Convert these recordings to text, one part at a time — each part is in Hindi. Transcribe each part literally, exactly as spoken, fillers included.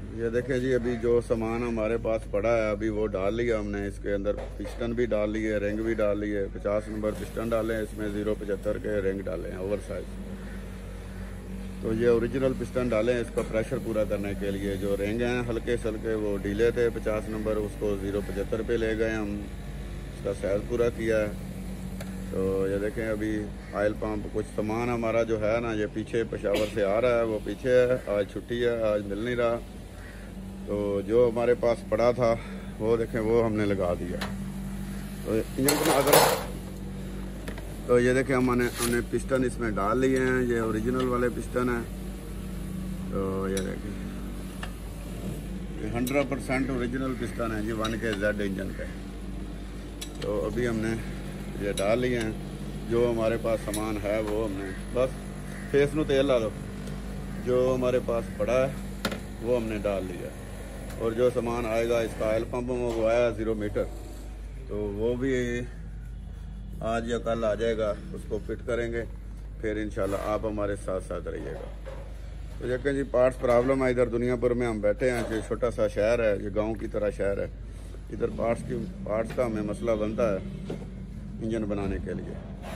ये देखें जी, अभी जो सामान हमारे पास पड़ा है अभी वो डाल लिया हमने। इसके अंदर पिस्टन भी डाल लिए, रिंग भी डाल लिए। पचास नंबर पिस्टन डाले हैं, इसमें ज़ीरो पचहत्तर के रिंग डाले हैं ओवर साइज। तो ये ओरिजिनल पिस्टन डाले हैं इसका प्रेशर पूरा करने के लिए। जो रिंग हैं हल्के सल्के वो डीले थे पचास नंबर, उसको ज़ीरो पचहत्तर पे ले गए हम, इसका साइज पूरा किया है। तो ये देखें अभी ऑयल पंप, कुछ सामान हमारा जो है ना ये पीछे पेशावर से आ रहा है, वो पीछे है, आज छुट्टी है, आज मिल नहीं रहा। तो जो हमारे पास पड़ा था वो देखें वो हमने लगा दिया। तो इंजन अगर तो ये देखें हमने हमने पिस्टन इसमें डाल लिए हैं, ये ओरिजिनल वाले पिस्टन हैं। तो ये देखें हंड्रेड परसेंट ओरिजिनल पिस्टन है जी, वन के जेड इंजन के। तो अभी हमने ये डाल लिए हैं। जो हमारे पास सामान है वो हमने बस फेस में तेल ला दो, जो हमारे पास पड़ा है वो हमने डाल लिया। और जो सामान आएगा, इसका ऑयल पंप मंगवाया ज़ीरो मीटर, तो वो भी आज या कल आ जाएगा, उसको फिट करेंगे। फिर इंशाल्लाह आप हमारे साथ साथ रहिएगा। तो देखें जी, पार्ट्स प्रॉब्लम है इधर दुनियापुर में हम बैठे हैं। ये छोटा सा शहर है, ये गांव की तरह शहर है। इधर पार्ट्स की पार्ट्स का हमें मसला बनता है इंजन बनाने के लिए।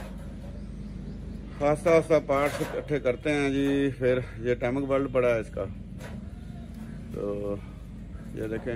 आस्ता आस्ता पार्ट्स इकट्ठे करते हैं जी। फिर ये टैमक बेल्ट पड़ा है इसका, तो ये देखें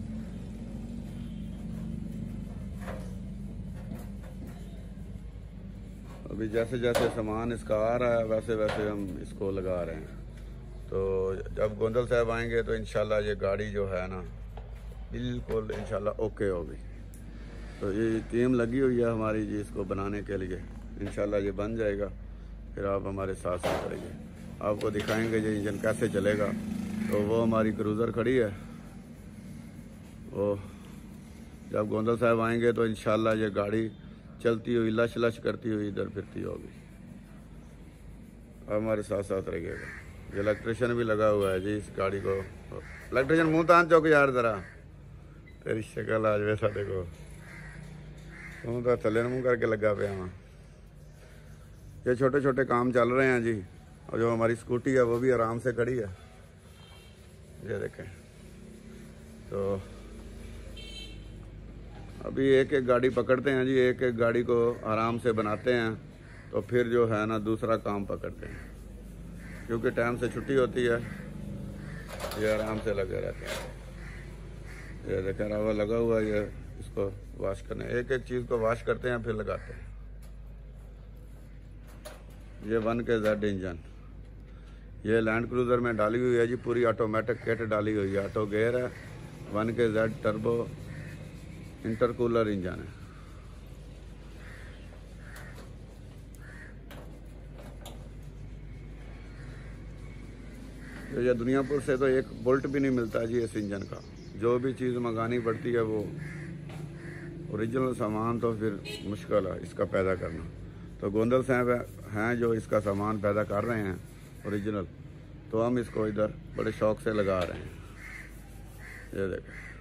अभी जैसे जैसे सामान इसका आ रहा है वैसे वैसे हम इसको लगा रहे हैं। तो जब गोंदल साहब आएंगे तो इंशाल्लाह ये गाड़ी जो है ना बिल्कुल इंशाल्लाह ओके होगी। तो ये टीम लगी हुई है हमारी जी इसको बनाने के लिए, इंशाल्लाह ये बन जाएगा। फिर आप हमारे साथ साथ रहिए, आपको दिखाएंगे ये इंजन कैसे चलेगा। तो वो हमारी क्रूज़र खड़ी है, वो जब गोंदल साहब आएंगे तो इंशाल्लाह ये गाड़ी चलती हुई लश लश करती हुई इधर फिरती होगी। आप हमारे साथ साथ रहिएगा। ये इलेक्ट्रिशियन भी लगा हुआ है जी इस गाड़ी को। इलेक्ट्रिशियन मुँह तान चौक यार ज़रा, तेरी शक्ल आज वे साढ़े को तू तो थले मुँह करके लगा पे वहाँ। ये छोटे छोटे काम चल रहे हैं जी। और जो हमारी स्कूटी है वो भी आराम से खड़ी है, ये देखें। तो अभी एक एक गाड़ी पकड़ते हैं जी, एक एक गाड़ी को आराम से बनाते हैं। तो फिर जो है ना दूसरा काम पकड़ते हैं, क्योंकि टाइम से छुट्टी होती है, ये आराम से लगे रहते हैं। ये देखें रवा लगा हुआ है, ये इसको वॉश करने, एक एक चीज़ को वॉश करते हैं फिर लगाते हैं। ये वन के जेड इंजन, ये लैंड क्रूज़र में डाली हुई है जी, पूरी ऑटोमेटिक किट डाली हुई है। ऑटो गेयर है, one K Z turbo intercooler engine है। तो ये दुनियापुर से तो एक बोल्ट भी नहीं मिलता जी इस इंजन का। जो भी चीज़ मंगानी पड़ती है वो ओरिजिनल सामान, तो फिर मुश्किल है इसका पैदा करना। तो गोंदल साहब हैं जो इसका सामान पैदा कर रहे हैं ओरिजिनल, तो हम इसको इधर बड़े शौक से लगा रहे हैं। ये देखें।